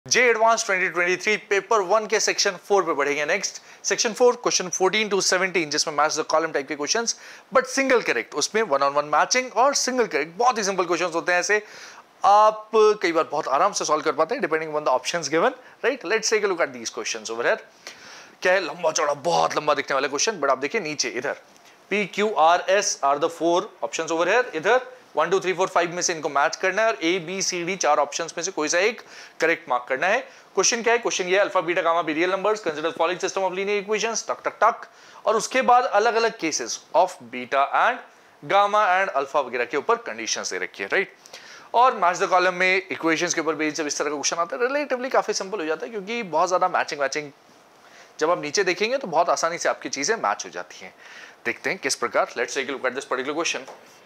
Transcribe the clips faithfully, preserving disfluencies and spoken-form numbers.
जे advanced twenty twenty three paper one के section four पे बढ़ेंगे। Next section four question fourteen to seventeen, जिसमें match the column type के questions but single correct, उसमें one on one matching और single correct. बहुत ही simple questions होते हैं, ऐसे आप कई बार बहुत आराम से सॉल्व कर पाते हैं depending on the options given, right. Let's take a look at these questions over here. क्या है, लंबा चौड़ा बहुत लंबा दिखने वाला क्वेश्चन, बट आप देखिए नीचे इधर P Q R S are the four options over here. इधर one two three four five में से इनको मैच करना है और ए बी सी डी चार ऑप्शंस में से कोई सा एक करेक्ट मार्क करना है। क्वेश्चन क्या है, क्वेश्चन ये alpha beta gamma be real numbers, consider following system of linear equations, टक टक टक, और उसके बाद अलग अलग cases of beta and gamma and alpha वगैरह के ऊपर कंडीशंस दे रखी है, राइट। और मैच द कॉलम में इक्वेशंस के ऊपर बेस्ड जब इस तरह का क्वेश्चन आता है रिलेटिवली काफी सिंपल हो जाता है, क्योंकि बहुत ज्यादा मैचिंग मैचिंग जब आप नीचे देखेंगे तो बहुत आसानी से आपकी चीजें मैच हो जाती हैं। देखते हैं किस प्रकार। Let's take a look at this particular question.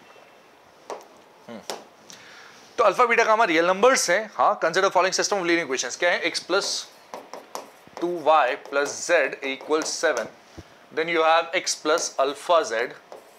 तो alpha beta gamma real numbers हैं, हाँ। Consider following system of linear equations, क्या है, x plus two y plus z equal seven, then you have x plus alpha z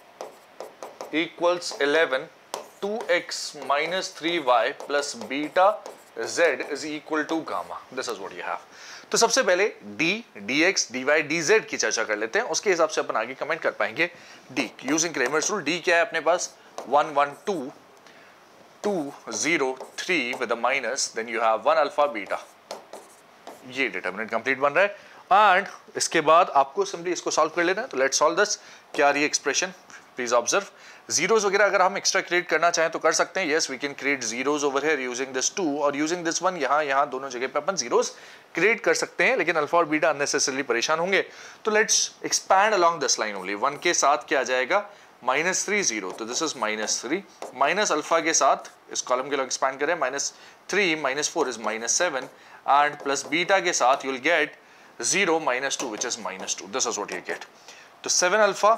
equals eleven, two x minus three y plus beta z is equal to gamma. This is what you have. तो सबसे पहले d, dx, dy, dz की चर्चा कर लेते हैं, उसके हिसाब से अपन आगे कमेंट कर पाएंगे। d using Cramer's rule, d क्या है अपने पास, one one two two zero three with a minus, then you have one alpha beta, ये डिटरमिनेंट कंप्लीट बन रहा है। एंड इसके बाद आपको सिंपली इसको सॉल्व कर लेना है। तो लेट्स सॉल्व दिस। क्या आ रही है एक्सप्रेशन, प्लीज ऑब्जर्व। जीरोस वगैरह अगर हम एक्स्ट्रा क्रिएट करना चाहें तो कर सकते हैं, yes we can create zeros over here using this two और यूजिंग दिस वन, यहाँ यहाँ दोनों जगह पे अपन जीरोस क्रिएट कर सकते हैं, लेकिन अल्फा और बीटा अननेसेसरली परेशान होंगे। तो let's expand along this line only. One के साथ क्या आ जाएगा, माइनस थ्री जीरो, तो this is minus three, minus alpha के साथ इस कॉलम के लोग एक्सपैंड करें, minus three minus four is minus seven, and plus beta के साथ you will get zero minus two which is minus two. This is what you get. तो seven alpha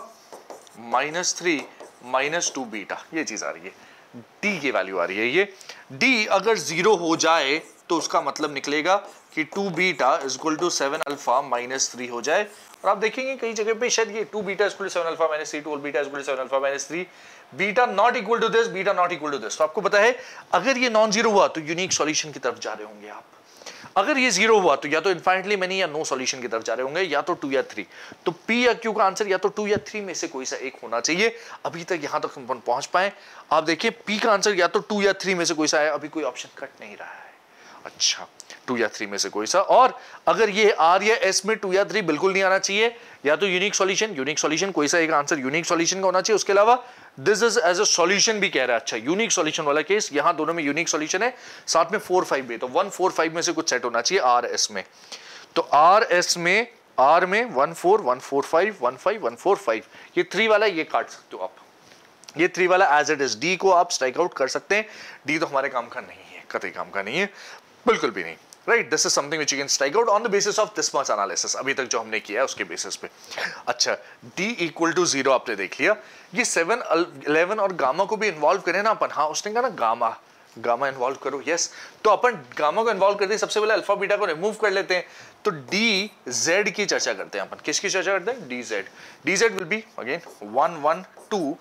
minus three minus two beta, ये चीज आ रही है। D की value आ रही है ये। डी अगर जीरो हो जाए तो उसका मतलब निकलेगा कि two beta is equal to seven alpha minus three हो जाए। और आप देखेंगे कई जगह पे शायद ये two beta is equal to seven alpha minus three, two beta is equal to seven alpha minus three, beta not equal to this, beta not equal to this. तो आपको पता है अगर ये नॉन जीरो हुआ तो यूनिक सॉल्यूशन की तरफ जा रहे होंगे आप। अगर ये जीरो हुआ तो या तो इनफाइनाइटली मेनी या नो सॉल्यूशन की तरफ जा रहे होंगे, या तो टू या थ्री। तो पी या क्यू का आंसर या तो टू या थ्री में से कोई सा एक होना चाहिए। अभी तक यहां तक हम पहुंच पाए। आप देखिए पी का आंसर या तो टू या थ्री में से कोई सा है, अभी कोई ऑप्शन कट नहीं रहा है। अच्छा, टू या थ्री में से कोई सा। और अगर ये आर या एस में टू या थ्री बिल्कुल नहीं आना चाहिए, या तो यूनिक सॉल्यूशन, यूनिक सॉल्यूशन कोई सा एक आंसर यूनिक सॉल्यूशन का होना चाहिए। उसके अलावा this is as a solution भी कह रहा है। अच्छा, यूनिक सॉल्यूशन वाला केस, यहां दोनों में यूनिक सॉल्यूशन है, साथ में फोर फाइव भी, तो वन फोर फाइव में से कुछ सेट होना चाहिए आर एस में। तो आर एस में, आर में one four one four five one five one four five, ये थ्री वाला ये काट सकते हो आप, ये थ्री वाला एज इट इज। डी को आप स्ट्राइक आउट कर सकते हैं। डी तो हमारे काम का नहीं है, कतई काम का नहीं है, बिल्कुल भी नहीं, right. This is something which you can strike out on the basis of this much analysis, अभी तक जो हमने किया है उसके बेसिस पे। अच्छा, डी इक्वल टू जीरो आपने देख लिया। ये सेवन इलेवन और गामा को भी इन्वॉल्व करें ना अपन, हाँ उसने कहा ना गामा गामा इन्वॉल्व करो, यस। तो अपन गामा को इन्वॉल्व करते हैं, सबसे पहले अल्फा बीटा को रिमूव कर लेते हैं। तो डी जेड की चर्चा करते हैं अपन। किसकी चर्चा करते हैं, D Z. D Z will be again one one two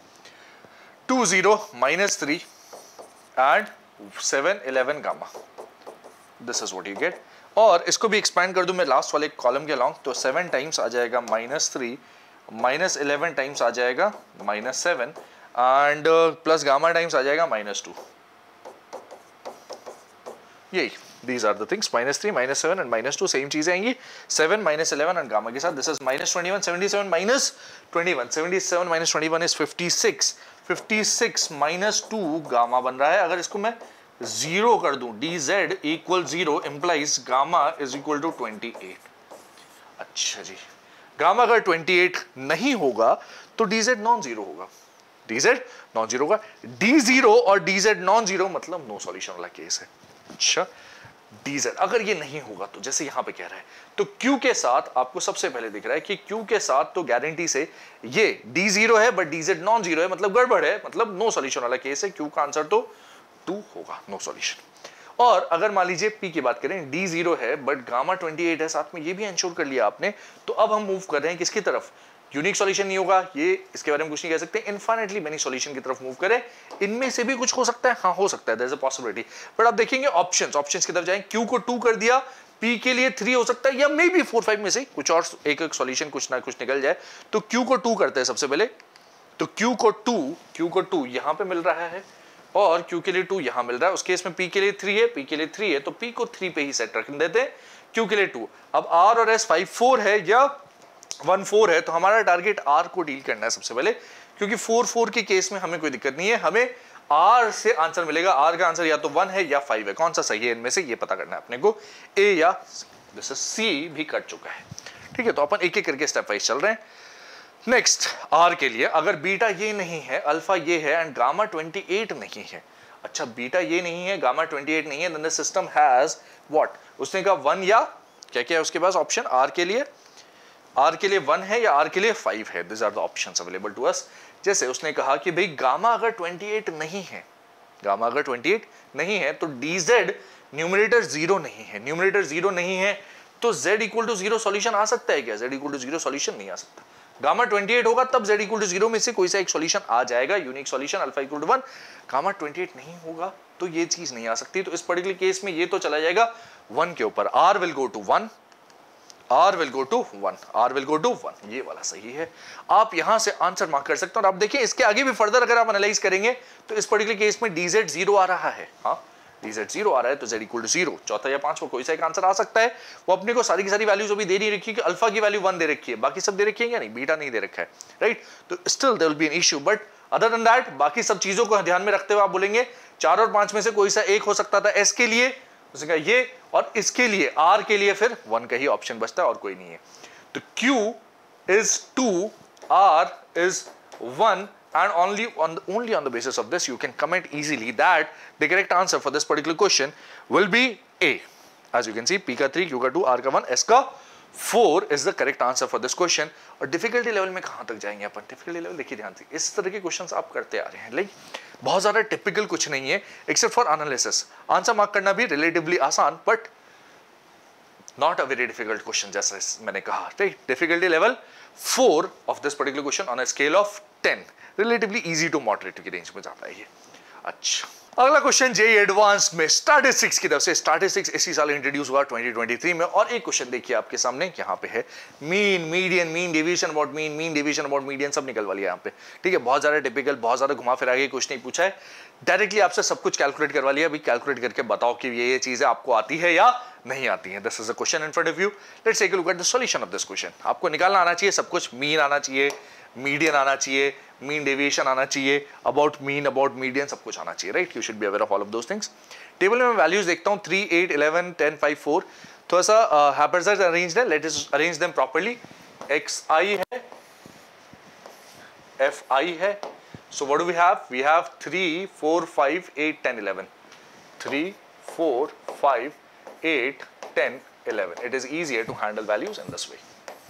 two zero minus three and seven eleven gamma. This is what you get. और इसको भी एक्सपैंड कर दूं मैं लास्ट वाले कॉलम के अलॉन्ग, तो सेवन टाइम्स आ जाएगा minus three, minus eleven times आ जाएगा minus seven, and plus gamma times आ जाएगा माइनस टू। यही these are the things, minus three minus seven and minus two same चीजें आएंगी। Seven minus eleven and gamma के साथ this is minus twenty one, seventy seven minus twenty one, seventy seven minus twenty one is fifty six, fifty six minus two gamma बन रहा है। अगर इसको मैं जीरो कर दूं, D Z equal zero implies gamma is equal to twenty eight. अच्छा जी, गामा अगर ट्वेंटी एट नहीं होगा तो डी जेड नॉन जीरो होगा, डी जेड नॉन जीरो होगा। डी जीरो और डी जेड नॉन जीरो मतलब नो सॉल्यूशन वाला केस है। अच्छा, डी जेड अगर ये नहीं होगा तो जैसे यहां पे कह रहा है, तो क्यू के साथ आपको सबसे पहले दिख रहा है कि क्यू के साथ तो गारंटी से ये डी जीरो है but D Z non zero है, मतलब गड़बड़ है, मतलब नो सॉल्यूशन वाला केस है। क्यू का आंसर तो टू होगा, नो सॉल्यूशन। और अगर मान लीजिए पी की बात करें, डी जीरो है बट गामा ट्वेंटी एट है, साथ में ये भी इंश्योर कर लिया आपने। तो अब हम मूव कर रहे हैं किसकी तरफ, यूनिक सॉल्यूशन नहीं होगा, ये इसके बारे में कुछ नहीं कह सकते। इनफाइनाइटली मेनी सॉल्यूशन की तरफ मूव करें, इनमें से भी कुछ हो सकता है, हाँ हो सकता है, there is a possibility. But आप देखेंगे ऑप्शंस, ऑप्शंस की तरफ जाएं, क्यू को टू कर दिया, पी के लिए थ्री हो सकता है, या मे बी फोर फाइव में से कुछ और एक एक सॉल्यूशन कुछ ना कुछ निकल जाए। तो क्यू को टू करते हैं सबसे पहले, तो क्यू को टू क्यू को टू यहां पे मिल रहा है और क्यू के लिए टू यहां मिल रहा है। उस केस में पी के लिए थ्री है, पी के लिए थ्री है, तो पी को थ्री पे ही सेट रख देते हैं, क्यू के लिए टू। अब आर और एस फाइव फोर है या वन फोर है, तो हमारा टारगेट आर को डील करना है सबसे पहले, क्योंकि फोर फोर के केस में हमें कोई दिक्कत नहीं है, हमें आर से आंसर मिलेगा। आर का आंसर या तो वन है या फाइव है, कौन सा सही है इनमें से ये पता करना है अपने को, ए या जैसे सी भी कट चुका है। ठीक है, तो अपन एक एक करके स्टेप वाइज चल रहे हैं। नेक्स्ट आर के लिए अगर बीटा ये नहीं है, अल्फा ये है एंड गामा ट्वेंटी एट नहीं है, अच्छा बीटा ये नहीं है, गामा ट्वेंटी एट नहीं है, then the system has what, उसने कहा वन या क्या क्या है उसके पास ऑप्शन, आर के लिए आर के लिए वन है या आर के लिए फाइव है, this are the options available to us. जैसे उसने कहा कि भाई गामा अगर ट्वेंटी एट नहीं है, गामा अगर ट्वेंटी एट नहीं है तो dz न्यूमरेटर जीरो नहीं है, न्यूमरेटर जीरो नहीं है तो z equal to zero solution आ सकता है क्या, z equal to zero solution नहीं आ सकता। गामा ट्वेंटी एट होगा तब z इक्वल टू जीरो में से कोई सा एक सॉल्यूशन आ जाएगा, unique solution alpha equal to one. Gamma twenty eight नहीं होगा तो ये चीज नहीं आ सकती, तो इस पर्टिकुलर केस में ये तो चला जाएगा वन के ऊपर, r will go to one, R will go to one, R will go to one, ये वाला सही है। आप यहां से आंसर मार्क कर सकते हैं। और आप देखिए इसके आगे भी फर्दर अगर आप एनालाइज करेंगे तो इस पर्टिकुलर केस में dz जीरो आ रहा है, हाँ dz जीरो आ रहा है तो z इक्वल टू जीरो, चौथा या पांचवा कोई सा एक आंसर आ सकता है। वो अपने को सारी की सारी वैल्यूज अभी दे नहीं रखी कि अल्फा की वैल्यू वन दे रखी है, बाकी सब दे रखी है या नहीं, बीटा नहीं दे रखा है, राइट। तो still there will be an issue, but other than that बाकी सब चीजों को ध्यान में रखते हुए आप बोलेंगे चार और पांच में से कोई सा एक हो सकता था एस के लिए, उसने कहा ये, और इसके लिए आर के लिए फिर वन का ही ऑप्शन बचता है और कोई नहीं है। तो Q is two, R is one, and only on the, only on the basis of this you can comment easily that the correct answer for this particular question will be A. As you can see, P का three, Q का two, R का one, S का four is the correct answer for this question. और difficulty level में कहाँ तक जाएंगे अपन, difficulty level देखिए ध्यान से, इस तरह के questions आप करते आ रहे हैं, लाइक बहुत ज़्यादा typical कुछ नहीं है except for analysis. Answer mark करना भी relatively आसान, but not a very difficult question, जैसा मैंने कहा, right? Difficulty level four of this particular question on a scale of ten, relatively easy to moderate की रेंज में जाता है ये। अच्छा, अगला क्वेश्चन जेईई एडवांस में स्टैटिस्टिक्स की तरफ से, स्टैटिस्टिक्स इसी साल इंट्रोड्यूस हुआ ट्वेंटी ट्वेंटी थ्री में, और एक क्वेश्चन देखिए आपके सामने यहाँ पे है, mean, median, mean deviation about mean, mean deviation about median, सब निकल वाली है यहाँ पे। ठीक है, बहुत ज्यादा टिपिकल, बहुत ज्यादा घुमा फिरा के कुछ नहीं पूछा है, डायरेक्टली आपसे सब कुछ कैलकुलेट करवा लिया। अभी कैलकुलेट करके बताओ कि ये ये चीजें आपको आती है या नहीं आती है। This is a question in front of you, let's take a look at the solution of this question. आपको निकालना आना चाहिए सब कुछ, मीन आना चाहिए, मीडियन आना चाहिए, मीन डेविएशन आना चाहिए, अबाउट मीन, अबाउट मीडियन, सब कुछ आना चाहिए, right. You should be aware of all of those things. Table में मैं वैल्यूज देखता हूँ three, eight, eleven, ten, five, four, थोड़ा सा हैपर्सर अरेंज है, let us arrange them properly. X I है, एफ आई है, so what do we have? We have three, four, five, eight, ten, eleven. three, four, five, eight, ten, eleven. It is easier to handle values in this way.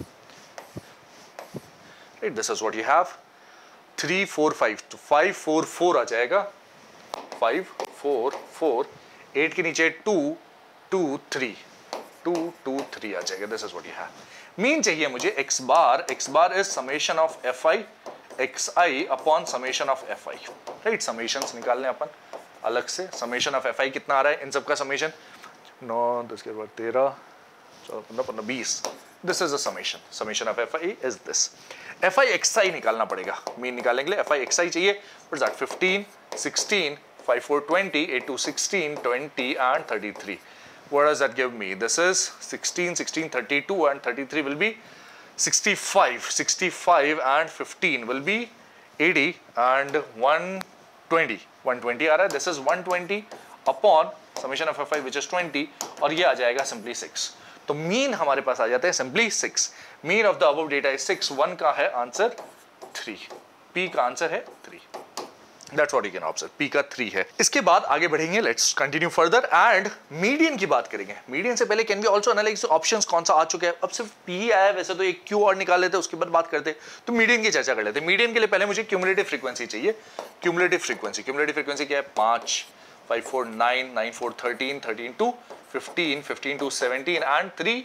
Right, this is what you have. three, four, five. तो five, four, four आ जाएगा. five, four, four. eight के नीचे two, two, three. two, two, three आ जाएगा. This is what you have. Mean चाहिए मुझे x bar. x bar is summation of fi. xi upon summation of fi, right. Summations निकालने अपन अलग से, summation of fi कितना आ रहा है इन सब का समेशन, नौ, दस के बाद तेरह, चौदह, पंद्रह, पंद्रह, बीस, this is a summation, summation of fi is this. fi xi निकालना पड़ेगा, मीन निकालने के लिए fi xi चाहिए, what is that, fifteen, sixteen, five, four, twenty, eight, two, sixteen, twenty and thirty three. What does that give me, this is sixteen, sixteen, thirty two and thirty three will be sixty-five, sixty-five and fifteen will be eighty and one twenty, one twenty आ रहा है, this is one twenty upon summation of fi which is twenty, और ये आ जाएगा simply six। तो mean हमारे पास आ जाते हैं simply six। Mean of the above data is six, one का है आंसर three, P का आंसर है three। That's what you can observe, P का three है। इसके बाद आगे बढ़ेंगे, let's continue further and median की बात करेंगे। मीडियन से पहले can we also analyze options कौन सा आ चुका है, अब सिर्फ P ही आया है, वैसे तो एक Q और निकाल लेते, उसके बाद बात करते। तो मीडियन की चर्चा कर लेते हैं। मीडियन के लिए पहले मुझे क्यूमुलेटिव फ्रीक्वेंसी चाहिए। क्यूमुलेटिव फ्रीक्वेंसी, क्यूमुलेटिव फ्रीक्वेंसी क्या है, पांच, five, four, nine, nine, four, thirteen, thirteen, two, fifteen, fifteen, two, seventeen and three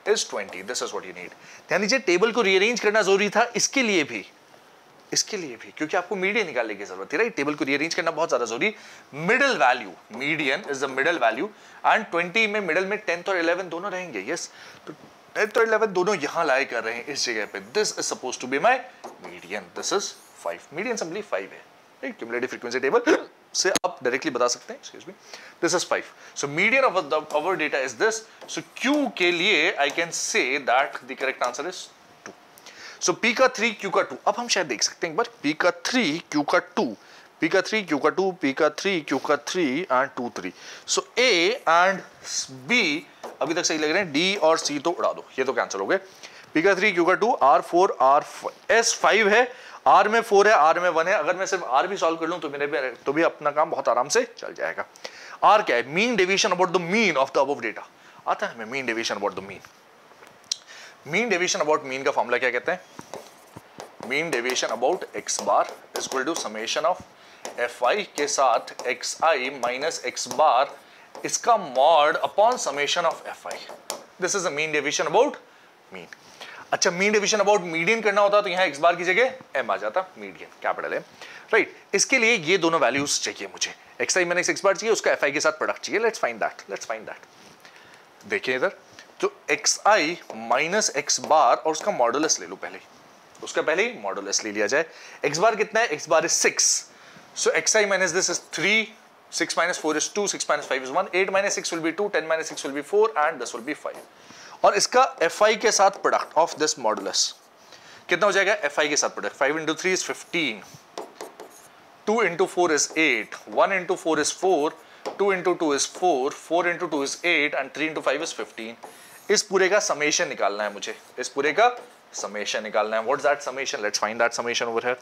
is twenty. This is what you need. ध्यान दीजिए टेबल को रीअरेंज करना जरूरी था इसके लिए भी, इसके लिए भी क्योंकि आपको मीडियन निकालने की जरूरत है, राइट. टेबल को रीअरेंज करना बहुत ज्यादा जरूरी. Middle value, median is the middle value and twenty में मिडिल में टेंथ और इलेवन दोनों रहेंगे. यस, तो टेंथ और इलेवन दोनों यहां लाए कर रहे हैं इस जगह पे. This is suppose to be my median. This is five. Median simply five है, राइट. क्यूमुलेटिव फ्रीक्वेंसी टेबल से आप डायरेक्टली बता सकते हैं. Excuse me, this is five. So median of the our data is this. So Q के लिए I can say that the correct answer is two. So P का three, Q का two. अब हम शायद देख सकते हैं एक बार. P का थ्री, Q का टू, P का थ्री, Q का टू, P का थ्री, Q का three and two three. So A and B अभी तक सही लग रहे हैं. D और C तो उड़ा दो, ये तो कैंसिल हो गए. P का थ्री, Q का two, R four, R S five है, R में फोर है, R में वन है. अगर मैं सिर्फ R भी सॉल्व कर लूं तो मेरे भी तो भी अपना काम बहुत आराम से चल जाएगा. R क्या है? Mean deviation about the mean of the above data. आता है हमें mean deviation about the mean. Mean deviation about mean का फॉर्मूला क्या कहते हैं? Mean deviation about x bar is equal to summation of fi के साथ xi माइनस x बार इसका mod upon summation of fi. This is the mean deviation about mean. अच्छा, mean division about median करना होता तो यहां x बार की जगह m आ जाता, मीडियन कैपिटल M, राइट. इसके लिए ये दोनों वैल्यूज चाहिए मुझे. xi माइनस x बार चाहिए, उसका fi के साथ प्रोडक्ट चाहिए. Let's find that, let's find that. देखिए इधर तो xi माइनस x बार और उसका मॉडुलस ले लो पहले. उसका पहले ही मॉडुलस ले लिया जाए. x बार कितना है? x bar is six. So xi minus this is three, six minus four is two, six minus five is one, eight minus six will be two, ten minus six will be four and this will be five. और इसका fi के साथ product of this modulus कितना हो जाएगा? fi के साथ product five into three is fifteen, two into four is eight, one into four is four, two into two is four, four into two is eight and three into five is fifteen. इस पूरे का summation निकालना है मुझे. इस पूरे का summation निकालना है. What is that summation? Let's find that summation over here.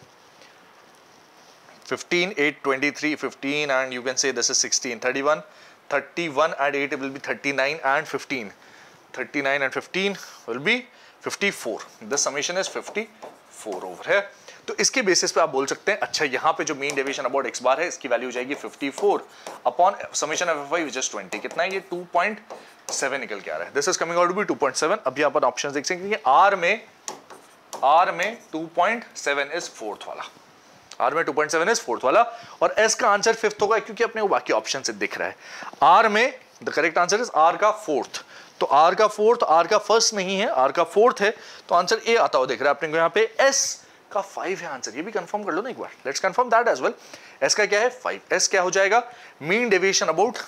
Fifteen, eight, twenty three, fifteen and you can say this is sixteen, thirty-one, thirty-one and eight will be thirty-nine and fifteen. thirty-nine and fifteen will be fifty-four. The summation is fifty-four over here. तो इसके basis पे आप बोल सकते हैं अच्छा यहाँ पे जो mean deviation about x bar है इसकी वैल्यू हो जाएगी fifty four upon summation of fi which is twenty. कितना है ये? टू पॉइंट सेवन निकल के आ रहा है. This is coming out to be two point seven. अभी आप ऑप्शंस देख सकते हैं. R में R में two point seven is fourth वाला. R में two point seven is fourth वाला और S का आंसर फिफ्थ होगा क्योंकि अपने को बाकी ऑप्शन से दिख रहा है. R में the correct answer is R का फोर्थ. तो R का फोर्थ, R का फर्स्ट नहीं है, R का फोर्थ है तो आंसर A आता हुआ दिख रहा है अपने को यहाँ पे. S का फाइव है आंसर. ये भी कंफर्म कर लो ना एक बार. Let's confirm that as well. S का क्या है? फाइव. S क्या हो जाएगा? Mean deviation about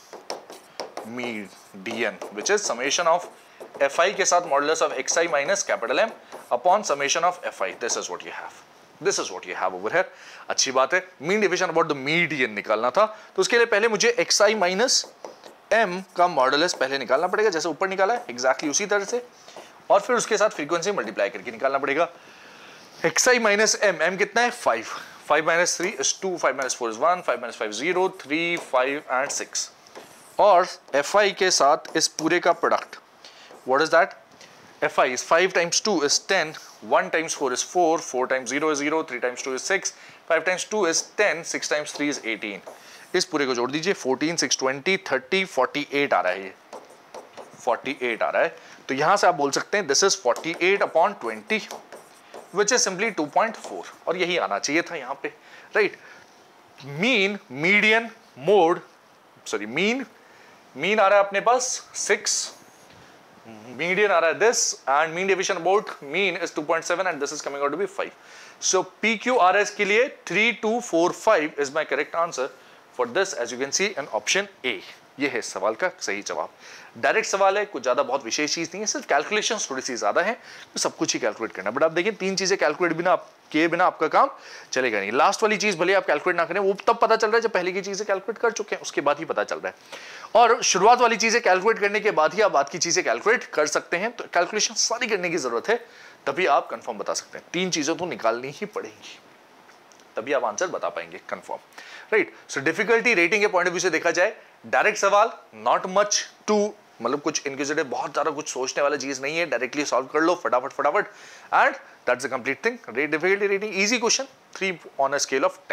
median which is summation of fi के साथ modulus of xi minus capital M upon summation of fi. This is what you have. This is what you have over here. अच्छी बात है. Mean division about the median निकालना था तो उसके लिए पहले मुझे xi माइनस m का मॉडुलस पहले निकालना पड़ेगा जैसे ऊपर निकाला है एग्जैक्टली उसी तरह से और फिर उसके साथ फ्रीक्वेंसी मल्टीप्लाई करके निकालना पड़ेगा. xi माइनस m, m कितना है? Five. Five minus three is two, five minus four is one, five minus five zero, three, five and six और fi के साथ इस पूरे का product. What is that? fi is five times two is ten, one times four is four, four times zero is zero, three times two is six, five times two is ten, six times three is eighteen. इस पूरे को जोड़ दीजिए. Fourteen, six, twenty, thirty, forty eight आ रहा है. ये forty eight आ रहा है तो यहां से आप बोल सकते हैं this is forty eight upon twenty which is simply two point four और यही आना चाहिए था यहां पे, right. Mean, median, mode, sorry mean mean आ रहा है अपने पास सिक्स, median आ रहा है this and mean deviation about mean is two point seven and this is coming out to be five. So P Q R S के लिए three two four five is my correct answer for this as you can see in option A. ये है सवाल का सही जवाब. Direct सवाल है, कुछ ज्यादा बहुत विशेष चीज नहीं है, सिर्फ कैलकुलेशन थोड़ी सी ज्यादा है तो सब कुछ ही कैलकुलेट करना. बट आप देखिए तीन चीजें कैलकुलेट बिना किए बिना आपका काम चलेगा नहीं. लास्ट वाली चीज भले आप कैलकुलेट ना करें वो तब पता चल रहा है जब पहले की चीजें कैलकुलेट कर चुके हैं उसके बाद ही पता चल रहा है. और शुरुआत वाली चीजें कैलकुलेट करने के बाद ही आप बाद की चीजें कैलकुलेट कर सकते हैं. तो कैलकुलेशन सारी करने की जरूरत है तभी आप कंफर्म बता सकते हैं. तीन चीजें तो निकालनी ही पड़ेंगी तभी आप आंसर बता पाएंगे confirm, right. So difficulty rating के पॉइंट ऑफ व्यू से देखा जाए डायरेक्ट सवाल नॉट मच टू मतलब कुछ इनक्विजिटिव बहुत ज्यादा कुछ सोचने वाला चीज नहीं है. डायरेक्टली सॉल्व कर लो फटाफट फटाफट and that's the complete thing. Rate difficulty rating easy question, three on a scale of ten.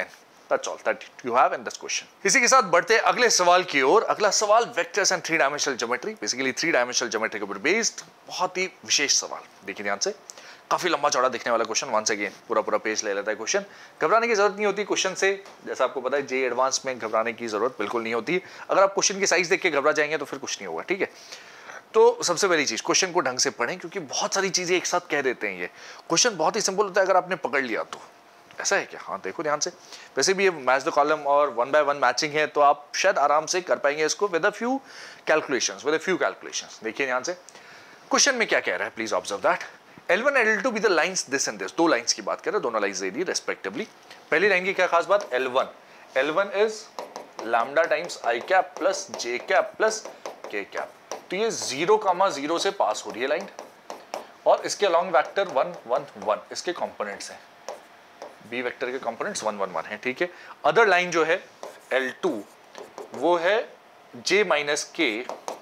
That's all that you have in this question. इसी के साथ बढ़ते हैं अगले सवाल की ओर। अगला सवाल vectors and three dimensional geometry, basically three dimensional geometry के ऊपर बेस्ड बहुत ही विशेष सवाल। देखिए ध्यान से, काफी लंबा चौड़ा दिखने वाला क्वेश्चन। वंस अगेन पूरा पूरा पेज ले लेता है क्वेश्चन। घबराने की जरूरत नहीं होती क्वेश्चन से, जैसा आपको पता है जे एडवांस में घबराने की जरूरत बिल्कुल नहीं होती। अगर आप क्वेश्चन की साइज देख के घबरा जाएंगे तो फिर कुछ नहीं होगा, ठीक है। तो सबसे पहली चीज, क्वेश्चन को ढंग से पढ़ें, क्योंकि बहुत सारी चीजें एक साथ कह देते हैं। ये क्वेश्चन बहुत ही सिंपल होता है अगर आपने पकड़ लिया तो। ऐसा है क्या? हाँ देखो ध्यान से, वैसे भी ये मैच द कॉलम और वन बाय वन मैचिंग है, तो आप शायद आराम से कर पाएंगे इसको with a few calculations, with a few calculations. देखिए ध्यान से, क्वेश्चन में क्या कह रहा है, please observe that. L one and L two be the lines this and this, दो लाइंस की बात कर रहे हैं, दोनों लाइंस दे दी रेस्पेक्टिवली। पहली लाइन की क्या खास बात, L one L one is lambda times i cap plus j cap plus k cap. तो ये जीरो कामा जीरो से पास हो रही है लाइन, और इसके along vector one one one इसके कंपोनेंट्स हैं, बी वेक्टर के कंपोनेंट्स वन वन वन है, ठीक है। अदर लाइन जो है एल टू वो है j minus k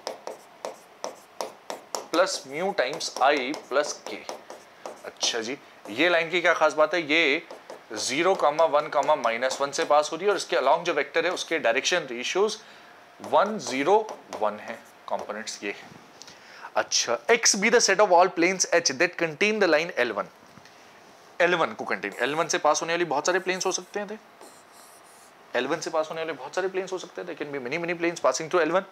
plus mu times i plus k. अच्छा जी, ये लाइन की क्या खास बात है, ये zero comma one comma minus one से पास हो रही है, और इसके अलॉन्ग जो वेक्टर है उसके direction ratios one zero one है, कंपोनेंट्स ये है। अच्छा, x be the set of all planes h that contain the line L one, L one को कंटेन, एल वन से पास होने वाली बहुत सारे प्लेन्स हो सकते हैं, एल वन से पास होने वाले बहुत सारे प्लेन्स हो सकते हैं, can be many many planes passing through L one.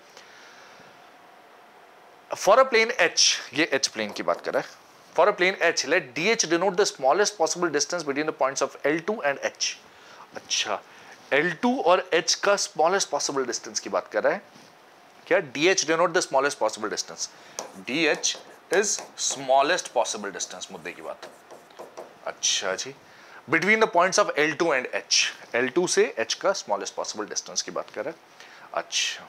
For a plane h, ये h प्लेन की बात कर रहा है, for a plane h let dh denote the smallest possible distance between the points of L two and h। अच्छा, L two और h का smallest possible distance की बात कर रहा है क्या, dh denote the smallest possible distance, dh is smallest possible distance, मुद्दे की बात। अच्छा जी, between the points of L two and h, L two से h का smallest possible distance की बात कर रहा है। अच्छा,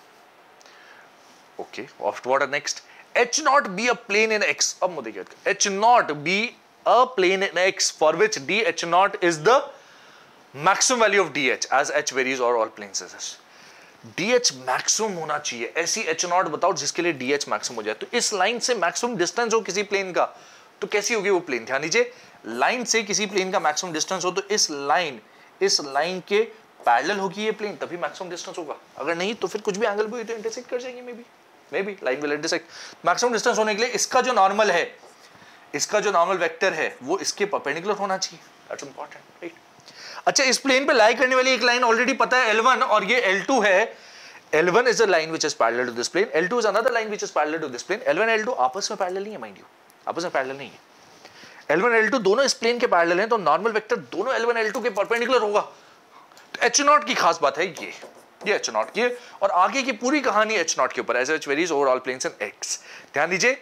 okay, what are next, h not be a plane in x, अब मुद्दे की बात, h not be a plane in x for which dh not is the maximum value of dh as h varies or all planes is। dh maximum होना चाहिए, ऐसी h not बताओ जिसके लिए dh मैक्सिमम हो जाए। तो इस लाइन से मैक्सिमम डिस्टेंस हो किसी प्लेन का, तो कैसी होगी वो प्लेन, ध्यान दीजिए, लाइन से किसी प्लेन का मैक्सिमम डिस्टेंस हो तो इस लाइन इस लाइन के पैरेलल होगी ये प्लेन, तभी मैक्सिमम डिस्टेंस होगा। अगर नहीं तो फिर कुछ भी एंगल भी तो इंटरसेक्ट कर जाएंगे, maybe maybe line will intersect. Maximum distance होने के लिए इसका जो नॉर्मल है, इसका जो नॉर्मल वेक्टर है वो इसके परपेंडिकुलर होना चाहिए, दैट्स इंपॉर्टेंट, राइट। अच्छा, इस प्लेन पे लाई करने वाली एक लाइन ऑलरेडी पता है एल वन, और ये एल टू है। L one is a line which is parallel to this plane, L two is another line which is parallel to this plane। L one L two आपस में parallel नहीं है, mind you, आपस में parallel नहीं है। L one L to दोनों इस प्लेन के पैरेलल हैं, तो नॉर्मल वेक्टर दोनों एल वन एल टू के परपेंडिकुलर होगा। तो एच नॉट की खास बात है ये ये एच नॉट की, और आगे की पूरी कहानी एच नॉट के ऊपर, as H varies over all planes in x. ध्यान दीजिए,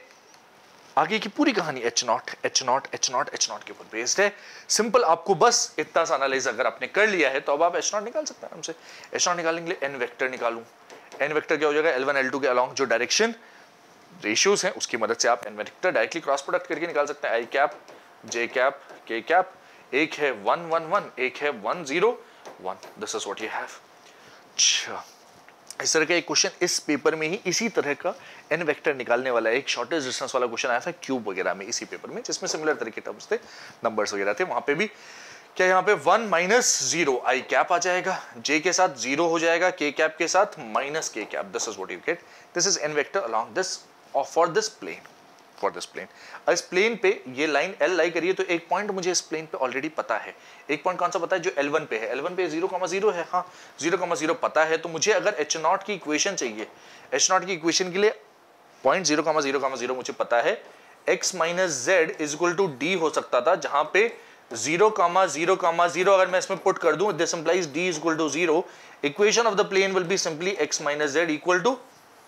आगे की पूरी कहानी H naught H naught H naught H naught के ऊपर बेस्ड है। सिंपल, आपको बस इतना सा एनालाइज अगर आपने कर लिया है तो अब आप एच नॉट निकाल सकते हैं हमसे। एच नॉट निकालने के लिए एन वेक्टर निकालूं, एन वेक्टर क्या हो जाएगा, एल वन एल टू के अलॉन्ग जो डायरेक्शन रेशियोज हैं उसकी मदद से आप n vector directly cross product करके निकाल सकते हैं। I cap j cap k cap, एक है वन वन वन, एक है one zero one, this is what you have. अच्छा, इस तरह का एक क्वेश्चन इस पेपर में ही इसी तरह का एन वेक्टर निकालने वाला एक शॉर्टेस्ट डिस्टेंस वाला क्वेश्चन आया था क्यूब वगैरह में, इसी पेपर में, जिसमें सिमिलर तरह के टर्म्स थे, नंबर्स वगैरह थे। वहां पे भी क्या, यहाँ पे one minus zero i cap आ जाएगा, जे के साथ जीरो हो जाएगा, के कैप के साथ minus k cap, this is what you get, this is n vector along this और for this plane, for this plane. इस प्लेन पे ये लाइन एल लाई करिए तो एक पॉइंट मुझे इस प्लेन पे ऑलरेडी पता है, एक पॉइंट कौन सा पता है, जो एल वन पे है, एल वन पे जीरो कॉमा जीरो है, हाँ जीरो कॉमा जीरो पता है। तो मुझे अगर एच नॉट की इक्वेशन चाहिए, एच नॉट की इक्वेशन के लिए point zero comma zero comma zero मुझे पता है, x minus z is equal to d हो सकता था, जहां पे zero comma zero comma zero अगर मैं इसमें पुट कर दूं, this implies d is equal to zero, equation of the plane will be simply x minus z equal to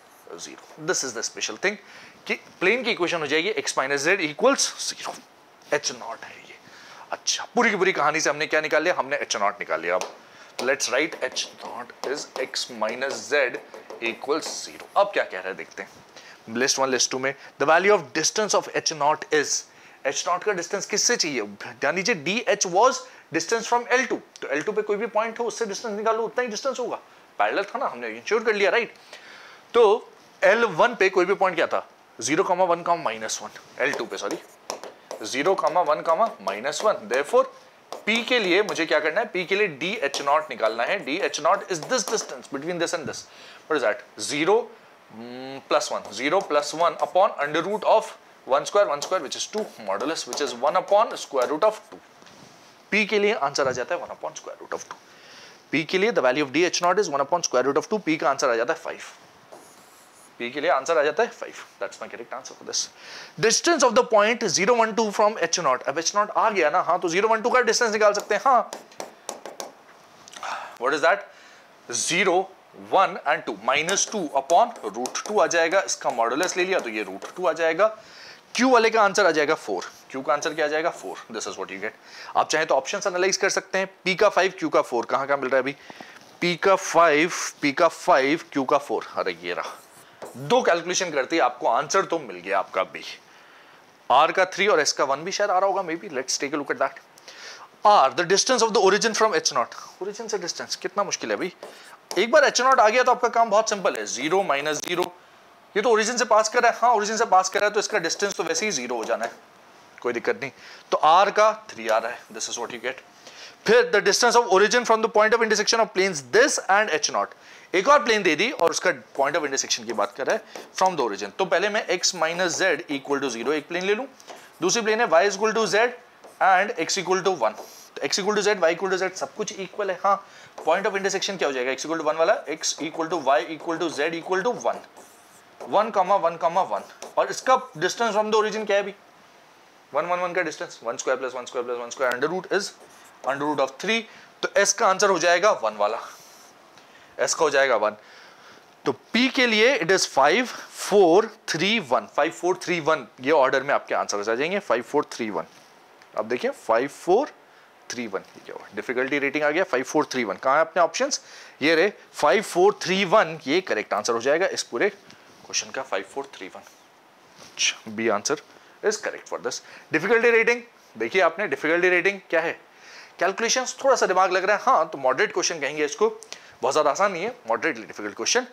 zero. This is the special thing कि plane की equation हो जाएगी x minus z equals zero, H naught है ये। अच्छा, पूरी की पूरी कहानी से हमने क्या निकाल लिया, हमने एच नॉट निकाल लिया। अब let's write H naught is x minus z equals zero. अब क्या कह रहा है देखते हैं, लिस्ट वन लिस्ट टू में the value of distance of H naught is, H naught का डिस्टेंस किससे चाहिए, ध्यान दीजिए d H was distance from L two, तो एल टू पे कोई भी पॉइंट हो उससे डिस्टेंस निकालो, उतना ही डिस्टेंस होगा, पैरेलल था ना, हमने इंश्योर कर लिया, राइट। तो एल वन पे कोई भी पॉइंट क्या था, zero comma one comma minus one, L two पे sorry zero comma one comma minus one, therefore P के लिए मुझे क्या करना है, P के लिए डी एच नॉट निकालना है. D H naught is this distance between this and this. What is that? Zero plus one, zero plus one upon under root of one square, one square which is two, modulus which is one upon square root of two. P के लिए answer आ जाता है one upon square root of two. P के लिए the value of d H naught is one upon square root of two. P का answer आ जाता है फाइव. P के लिए आंसर आ जाता है five. That's my correct answer for this. Distance of the point zero one two from H naught. अब एच नॉट आ गया ना, हाँ, तो जीरो वन टू का डिस्टेंस निकाल सकते हैं. हाँ, what is that? Zero one and two, minus two upon root two आ जाएगा. इसका मॉडुलस ले लिया तो ये रूट टू आ जाएगा. Q वाले का आंसर आ जाएगा फोर. Q का आंसर क्या आ जाएगा? Four. This is what you get. आप चाहे तो ऑप्शंस एनालाइज कर सकते हैं. P का फाइव, Q का फोर. कहां कहां मिल रहा है अभी? P का फाइव, P का फाइव, Q का फोर. अरे ये रहा. दो कैलकुलेशन करते ही आपको आंसर तो मिल गया आपका B. R का थ्री और S का वन भी शायद आ रहा होगा, maybe. Let's take a look at that. R the distance of the origin from H naught. Origin से डिस्टेंस कितना मुश्किल है भाई. एक बार एच नॉट आ गया तो आपका काम बहुत सिंपल है. जीरो माइनस जीरो, ये तो ओरिजिन से पास कर रहा है. हाँ, ओरिजिन से पास कर रहा है तो इसका डिस्टेंस तो वैसे ही जीरो हो जाना है, कोई दिक्कत नहीं. तो R का थ्री आ रहा है. This is what you get. फिर the distance of origin from the point of intersection of planes this and H naught. एक और प्लेन दे दी और उसका पॉइंट ऑफ इंटरसेक्शन की बात कर रहा है फ्रॉम द ओरिजिन. तो पहले मैं x minus z equal to zero एक प्लेन ले लूं. दूसरी प्लेन है y equal to z and x equal to one. तो x equal to z, y equal to z सब कुछ इक्वल है. हाँ, पॉइंट ऑफ इंटरसेक्शन क्या हो जाएगा? x इक्वल टू वन वाला x equal to y equal to z equal to one. One comma one comma one. और इसका डिस्टेंस फ्रॉम द ओरिजिन क्या है अभी? वन वन वन का distance, one square plus one square plus one square under root is under root of three. तो S का answer हो जाएगा वन वाला. S का हो जाएगा वन. तो P के लिए it is five four three one. Five four three one ये ऑर्डर में आपके आंसर आ जाएंगे. Five four three one. अब देखिए फाइव फोर थ्री वन. ये क्या हुआ? डिफिकल्टी रेटिंग आ गया फाइव फोर थ्री वन. कहां है अपने ऑप्शंस? ये रहे फाइव फोर थ्री वन. ये करेक्ट आंसर हो जाएगा इस पूरे क्वेश्चन का five four three one. B answer is correct for this. Difficulty rating देखिए आपने. डिफिकल्टी रेटिंग क्या है? कैलकुलेशंस थोड़ा सा दिमाग लग रहा है. हाँ, तो मॉडरेट क्वेश्चन कहेंगे इसको. बहुत ज्यादा आसान नहीं है, moderately difficult question.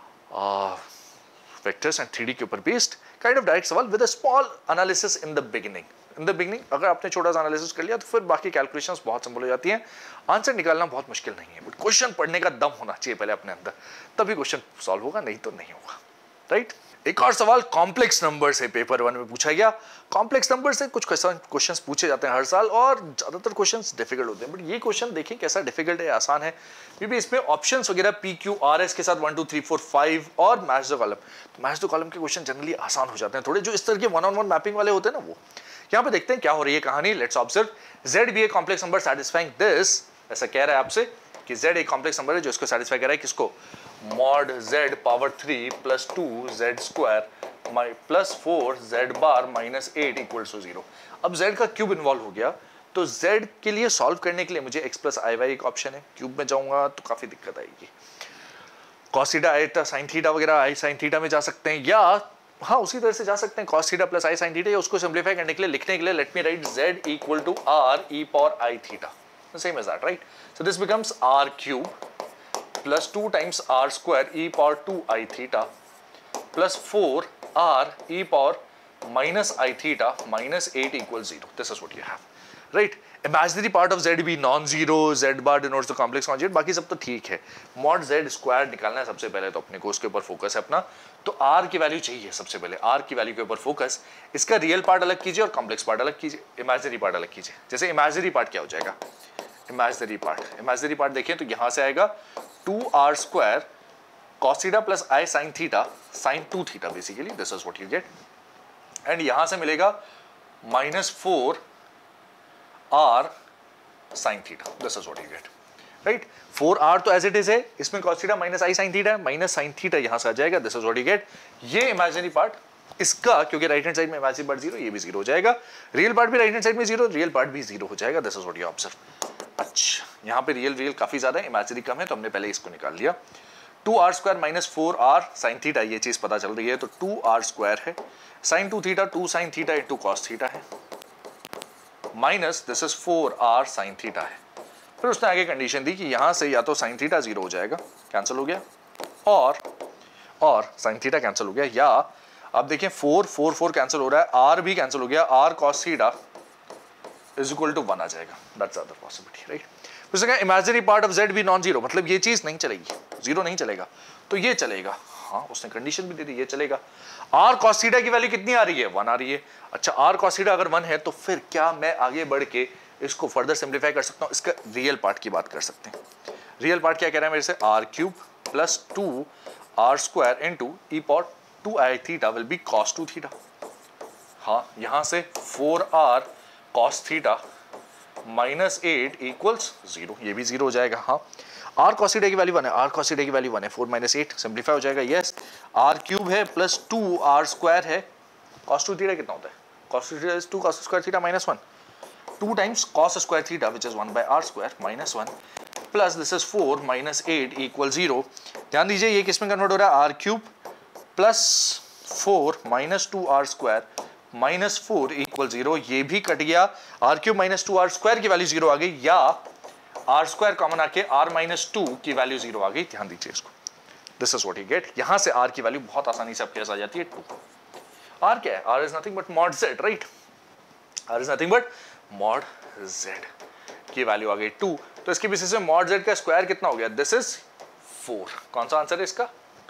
Vectors and three D के ऊपर बेस्ड काइंड ऑफ डायरेक्ट सवाल with a small analysis in the beginning. In the beginning अगर आपने छोटा सा एनालिसिस कर लिया तो फिर बाकी कैलकुलेशंस बहुत सिंपल हो जाती हैं. आंसर निकालना बहुत मुश्किल नहीं है, बट क्वेश्चन पढ़ने का दम होना चाहिए पहले अपने अंदर, तभी क्वेश्चन सॉल्व होगा, नहीं तो नहीं होगा. राइट. एक और सवाल कॉम्प्लेक्स नंबर से पेपर वन में पूछा गया. कॉम्प्लेक्स नंबर से कुछ क्वेश्चंस पूछे जाते हैं हर साल और ज्यादातर क्वेश्चंस डिफिकल्ट होते हैं. बट ये क्वेश्चन देखें कैसा डिफिकल्ट है, आसान है. क्योंकि इसमें ऑप्शंस वगैरह पी क्यू आर एस के साथ one two three four five और मैच द कॉलम. तो मैच द कॉलम के क्वेश्चन जनरली आसान हो जाते हैं थोड़े, जो इस तरह के वन ऑन वन मैपिंग वाले होते हैं ना वो. यहाँ पे देखते हैं क्या हो रही है कहानी. Let's observe. Z be a complex number satisfying this. ऐसा कह रहा है आपसे कि z एक कॉम्प्लेक्स नंबर है जो इसको सेटिस्फाई कर रहा है. किसको? Mod z power three plus two z square plus four z bar minus eight equals to zero. अब z का क्यूब इन्वॉल्व हो गया, तो z के लिए सॉल्व करने के लिए मुझे x प्लस आई वाई एक ऑप्शन है. क्यूब में जाऊंगा तो काफी दिक्कत आएगी. Cos theta iota sine theta वगैरह आई साइन थीटा में जा सकते हैं, या हाँ उसी तरह से जा सकते हैं cos theta plus i sine theta. या उसको सिंप्लीफाई करने के लिए लिखने के लिए let me write z equal to r e power i theta. Same as that, right? So this becomes r cube plus two times r square e power two i theta plus four r e power minus i theta minus eight equals zero. This is what you have, right? Imaginary part of z be non-zero, z bar denotes the complex conjugate. बाकी सब तो ठीक है. mod z square निकालना है सबसे पहले, तो अपने को उसके ऊपर फोकस है अपना. तो r की वैल्यू चाहिए सबसे पहले. r की वैल्यू के ऊपर फोकस. इसका रियल पार्ट अलग कीजिए और कॉम्प्लेक्स पार्ट अलग कीजिए, इमेजिनरी पार्ट अलग कीजिए. जैसे इमेजिनरी पार्ट क्या हो जाएगा? इमेजिनरी पार्ट इमेजिनरी पार्ट देखें तो यहां से आएगा two are square cos theta plus i sine theta sine two theta basically. This is what you get. And यहां से मिलेगा minus four r sine theta. This is what you get, right. Four r तो as it is है, इसमें cos theta minus i sine theta है, minus sine theta यहां से आ जाएगा. This is what you get. ये इमेजिनरी पार्ट इसका, क्योंकि राइट हैंड साइड में इमेजिनरी पार्ट जीरो, ये भी जीरो हो जाएगा. रियल पार्ट भी राइट हैंड साइड में जीरो, रियल पार्ट भी जीरो हो जाएगा. This is what you observe. अच्छा, यहाँ पे रियल रियल काफी ज्यादा है, इमेजिनरी कम है, तो हमने पहले इसको निकाल लिया. Two are square minus four r sine theta, ये चीज पता चल रही है. तो टू आर स्क्वायर है, sine two theta two sine theta into cos theta है, minus this is four r sine theta है. फिर उसने आगे कंडीशन दी कि यहां से या तो साइन थीटा जीरो हो जाएगा, कैंसिल हो गया, और और साइन थीटा कैंसिल हो गया, या अब देखिए फोर फोर फोर कैंसिल हो रहा है, आर भी कैंसिल हो गया, r cos theta is equal to one आ जाएगा, दैट्स अदर पॉसिबिलिटी, राइट। उसने कहा इमेजिनरी पार्ट ऑफ z भी नॉन जीरो, मतलब ये चीज नहीं चलेगी, जीरो नहीं चलेगा, तो ये चलेगा। हाँ, उसने कंडीशन भी दे दी, ये चलेगा। r cos थीटा की वैल्यू कितनी आ रही है, वन आ रही है। अच्छा, r cos थीटा अगर वन है तो फिर क्या मैं आगे बढ़ के इसको फर्दर सिंप्लीफाई कर सकता हूँ? इसका रियल पार्ट की बात कर सकते हैं। रियल पार्ट क्या कह रहा है मेरे से, r cube plus two are square into e power two i theta will be cos two theta. हाँ, यहां से four r cos theta minus eight equals zero, ये भी जीरो हो जाएगा। हाँ, आर कॉस थीटा की वैल्यू वन है, आर कॉस थीटा की वैल्यू वन है, फोर माइनस एट सिंप्लीफाई हो जाएगा। यस, आर क्यूब है प्लस टू आर स्क्वायर है, कॉस टू थीटा कितना होता है, cos two theta is two cos square theta minus one, two times cos square theta which is one by R square minus one plus this is four minus eight equal zero. ध्यान दीजिए ये किस में convert हो रहा है, R cube plus four minus two are square minus four equal zero, ये भी कट गया। R cube minus two are square की वैल्यू जीरो आ गई, या आर स्क्वायर कॉमन आके आर माइनस टू की वैल्यू जीरो आ गई। ध्यान दीजिए इसको, this is what you get. यहां से आर की वैल्यू बहुत आसानी से आपके पास आ जाती है, टू। आर क्या है, R is nothing but mod Z, right. R is nothing but mod Z की वैल्यू आ गई टू, तो इसके बेसिस में मॉड जेड का स्क्वायर कितना हो गया, दिस इज फोर। कौन सा आंसर है इसका,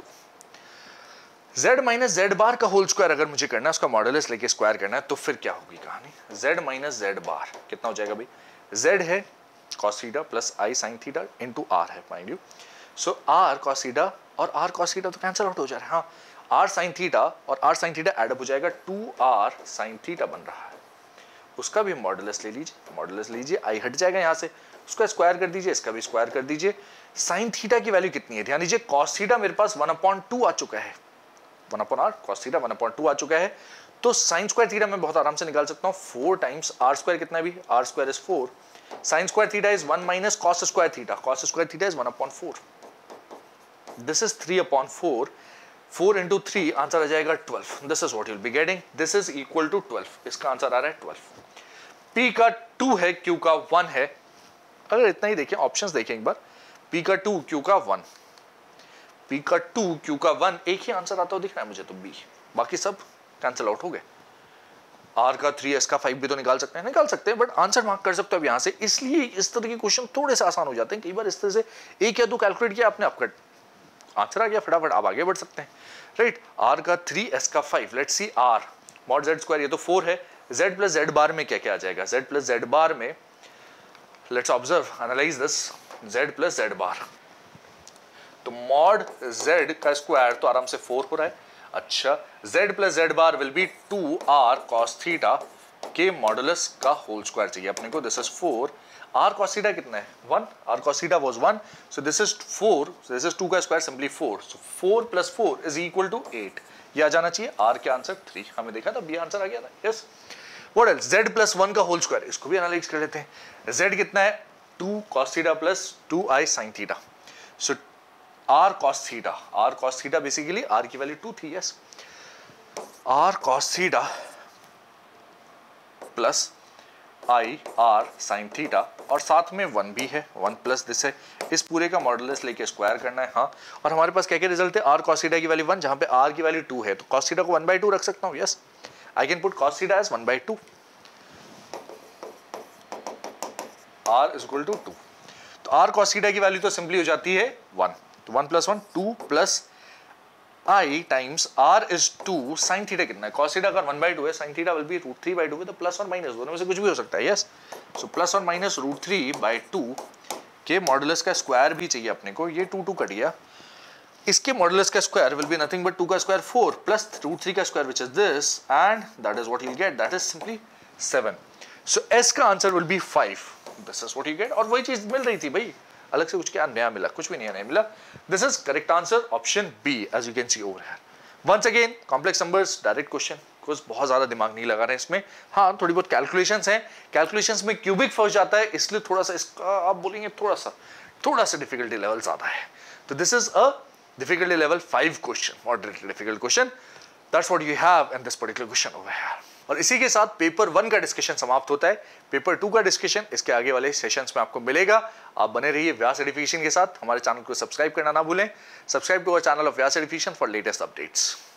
z माइनस जेड बार का होल स्क्वायर अगर मुझे करना है, उसका मॉडुलस लेके स्क्वायर करना है, तो फिर क्या होगी कहानी, z माइनस जेड बार कितना हो जाएगा भाई, z है cos theta plus i sin theta into r है, mind you. So r cos theta और r cos थीटा तो कैंसिल आउट हो जा रहा है। हाँ, r sin थीटा और r sin theta add up हो जाएगा, टू r sin थीटा बन रहा है, उसका भी मॉडुलस ले लीजिए, मॉडुलस लीजिए, i हट जाएगा यहाँ से, उसका स्क्वायर कर दीजिए, इसका भी स्क्वायर कर दीजिए। sin थीटा की वैल्यू कितनी है, ध्यान दीजिए cos थीटा मेरे पास वन अपॉन टू आ चुका है, one upon R, cos theta one upon two आ चुका है, तो साइन स्क्वायर थीटा मैं बहुत आराम से निकाल सकता हूँ, फोर टाइम्स आर स्क्वायर कितना भी, R square is four, sine square theta is one minus cos square theta, cos square theta is one upon four, this is three upon four, four into three answer आ जाएगा twelve, this is what you will be getting, this is equal to twelve, इसका answer आ रहा है twelve. P का two है, Q का one है, अगर इतना ही देखें, ऑप्शंस देखें एक बार, पी का टू, क्यू का वन, पी का टू, क्यू का वन, एक ही आंसर आता हो दिख रहा है मुझे तो बी, बाकी सब कैंसिल आउट हो गए। आर का थ्री, एस का फाइव भी तो निकाल सकते हैं, निकाल सकते हैं, बट आंसर मार्क कर सकते हो अब यहाँ से, इसलिए इस तरह के क्वेश्चन थोड़े से आसान हो जाते हैं। कई बार इस तरह से एक या दो कैलकुलेट किया आपने, आपका आंसर आ गया, फटाफट आप आगे बढ़ सकते हैं, राइट। आर का थ्री, एस का five, let's see R mod Z square, ये तो फोर है, जेड प्लस जेड बार में क्या क्या आ जाएगा, जेड प्लस जेड बार में, let's observe, analyse this, Z plus Z bar, तो मॉड z का स्क्वायर तो आराम से फोर हो रहा है। अच्छा, z plus Z bar will be two R cos theta के मॉडुलस का होल स्क्वायर चाहिए अपने को, this is four, r cos theta कितना है, one, r cos theta was one, so this is four, so this is two का square simply four, so four plus four is equal to eight, ये आ जाना चाहिए। r के answer three, हमें देखा था बी आंसर आ गया था, yes. What else, z plus one का होल स्क्वायर, इसको भी एनालाइज कर लेते हैं। z कितना है, two cos theta plus two i sin theta, so r cos theta, r cos theta basically r की वैल्यू टू थी, yes, r cos theta plus i r sin theta, और साथ में वन भी है, वन प्लस दिस है, इस पूरे का मॉडुलस लेके स्क्वायर करना है। हाँ, और हमारे पास क्या क्या रिजल्ट है, r cos थीटा की वैल्यू वन, जहां पे r की वैल्यू टू है, तो cos थीटा को वन बाई टू रख सकता हूँ, yes, I can put cos theta as one by two, r is equal to two, तो r cos थीटा की वैल्यू तो सिंपली हो जाती है वन, तो one plus one, two plus i times r is two, sine theta कितना है, cos theta अगर वन बाई टू है, sine theta will be root three by two है, तो प्लस और माइनस दोनों में से कुछ भी हो सकता है, यस, सो प्लस और minus root three by two के मॉडुलस का स्क्वायर भी चाहिए अपने को, ये टू टू कट गया, इसके मॉडुलस का square will be nothing but two का square four plus root three का square which is this, and that is what you will get, that is simply seven, so s का answer will be five, this is what you get, और वही चीज मिल रही थी भाई, अलग से कुछ क्या नया मिला, कुछ भी नहीं नया मिला, this is correct answer option B, as you can see over here. Once again complex numbers direct question, कुछ बहुत ज्यादा दिमाग नहीं लगा रहे हैं इसमें, हाँ थोड़ी बहुत कैलकुलेशंस हैं, कैलकुलेशंस में क्यूबिक फंस जाता है, इसलिए थोड़ा सा इसका आप बोलेंगे थोड़ा सा थोड़ा सा डिफिकल्टी लेवल ज्यादा है, तो this is a difficulty level five question, moderate difficult question, that's what you have in this particular question over here। और इसी के साथ पेपर वन का डिस्कशन समाप्त होता है, पेपर टू का डिस्कशन इसके आगे वाले सेशंस में आपको मिलेगा। आप बने रहिए व्यास एजुकेशन के साथ, हमारे चैनल को सब्सक्राइब करना ना भूलें, subscribe to our channel of Vyas education for latest updates.